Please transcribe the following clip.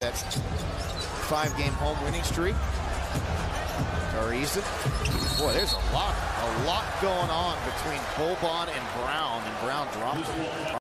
that 5-game home winning streak. Ariza. Boy, there's a lot going on between Boban and Brown dropped.